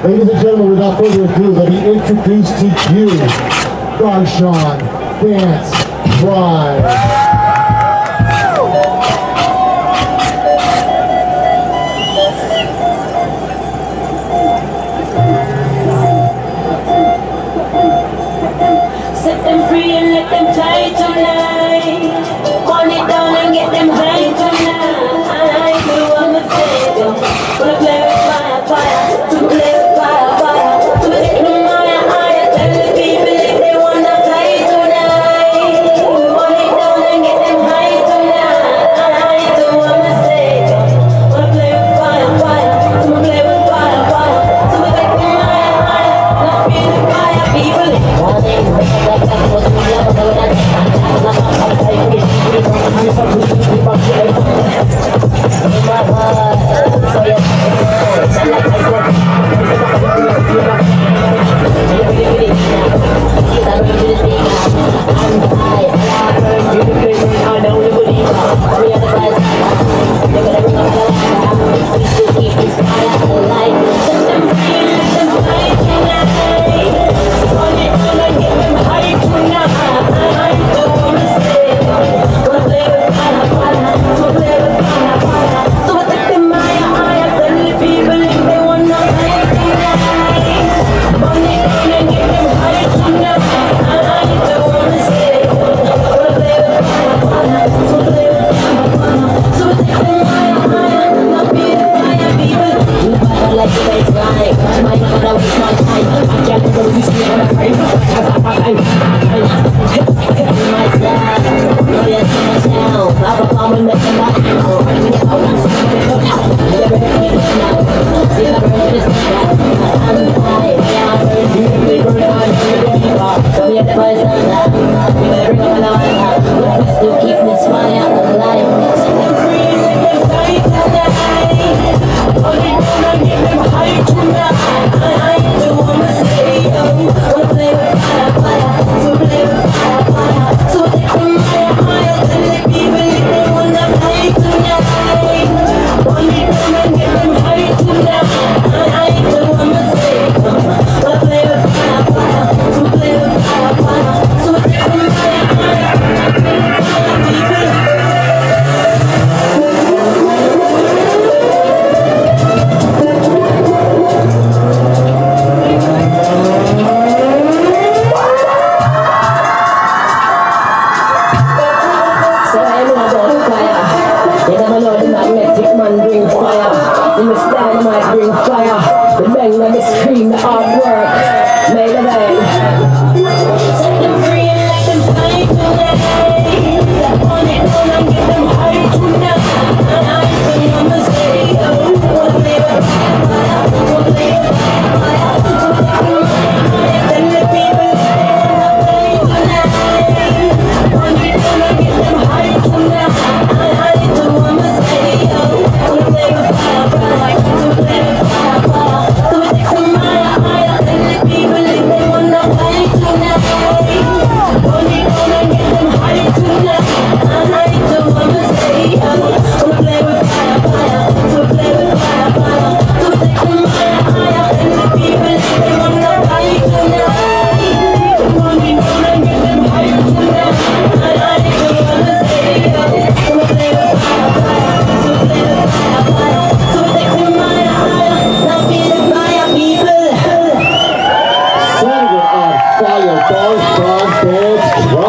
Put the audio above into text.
Ladies and gentlemen, without further ado, let me introduce to you Darshan Dance Drive. Set them free and let them fly tonight. Want it down and get them high tonight. I do what I'm saying. Wanna play with fire, fire. To play with fire, fire. To take them higher, higher. Tell the people if they wanna fly tonight. Want it down and get them high tonight. I do what I'm saying. Wanna play with fire, fire. To play with fire, fire. To take them higher, higher. Not feel the fire, people. Darshan Dance Drive.